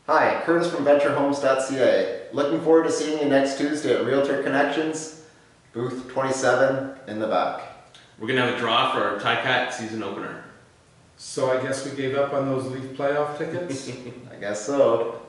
Hi, Curtis from Venturehomes.ca. Looking forward to seeing you next Tuesday at Realtor Connections, booth 27 in the back. We're going to have a draw for our TiCats season opener. So I guess we gave up on those league playoff tickets? I guess so.